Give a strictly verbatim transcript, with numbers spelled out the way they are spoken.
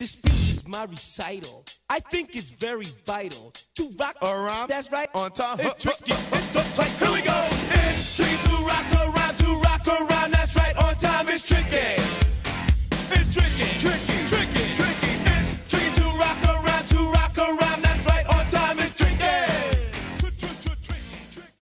This speech is my recital. I think it's very vital to rock around. That's right. On time. It's tricky. It's the tight.